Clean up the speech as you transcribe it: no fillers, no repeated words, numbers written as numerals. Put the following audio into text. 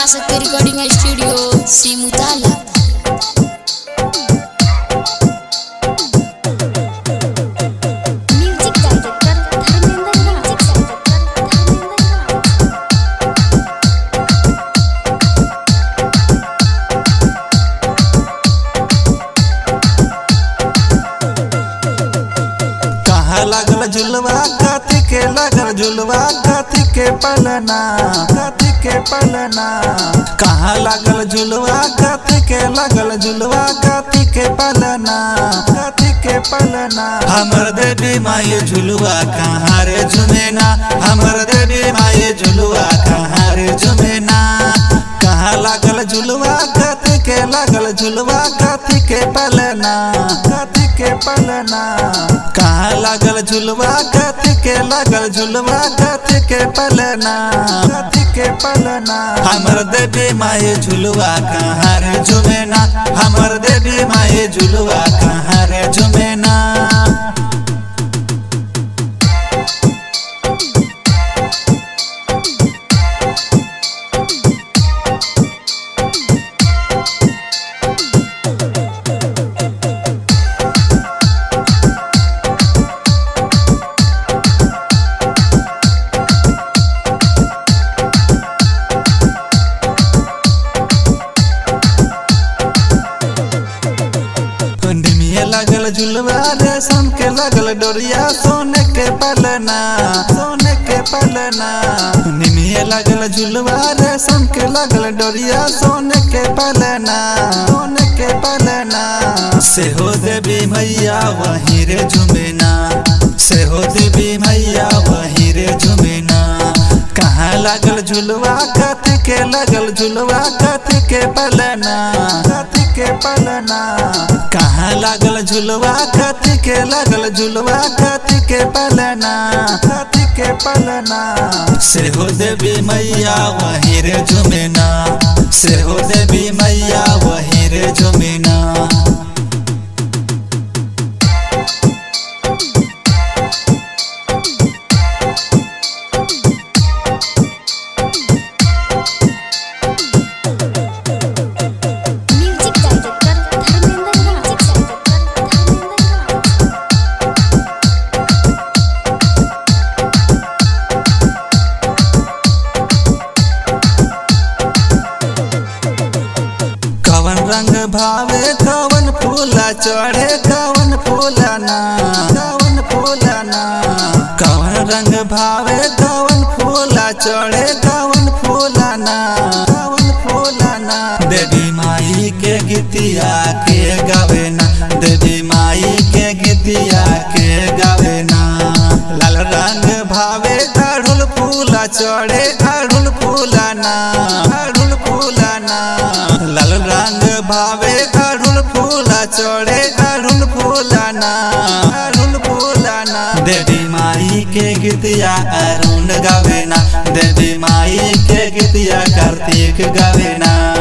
पराशक्ति recording studio सिमुताला। लागल झुलवा काथी के लागल झुलवा काथी के पलना काथी के पलना। कहाँ लागल झुलवा काथी के लागल झुलवा काथी के पलना काथी के पलना। हमर देवी माई झुलवा कहाँ रे झुमेना हमर देवी माई झुलवा कहाँ रे झुमेना। कहाँ लागल झुलवा काथी के लागल झुलवा काथी के पलना काथी के पलना। कहाँ लागल झुलवा काथी के लागल झुलवा काथी के पलना काथी के पलना। हमर देवी माई झुलवा कहाँ रे झुमेना हमर देवी माई झुलवा कहाँ रे झुमेना। लागल झुलवा रेशम के लागल डोरिया सोने के पलना सोने के पलना। निमिया लागल झुलवा रेशम के लागल डोरिया सोने के पलना सोने के पलना। से हो देवी मैया वहीं रे झुमेना से हो देवी मैया वहीं रे झुमेना। कहाँ लागल झुलवा काथी के लागल झुलवा काथी के पलना काथी के पलना। कहाँ लागल झुलवा काथी के लागल झुलवा काथी के पलना काथी के पलना। से हो देवी मैया वहीं रे झुमेना से हो देवी मैया वहीं रे झुमेना। रंग भावे कवन फूला चढ़े कवन फूलना कवन फूलना। कवन रंग भावे कवन फूला चढ़े कवन फूलना कवन फूलना। देवी माई के गीतिया के गावेना देवी माई के गीतिया के गावेना। लाल रंग भावे अड़हुल फूला चढ़े अड़हुल फूलना अड़हुल फूलना। लाल रंग भावे अड़हुल फूला चढ़े अड़हुल फूलना अड़हुल फूलना। देवी माई के गीतिया अरुण गावेना देवी माई के गीतिया कार्तिक गावेना।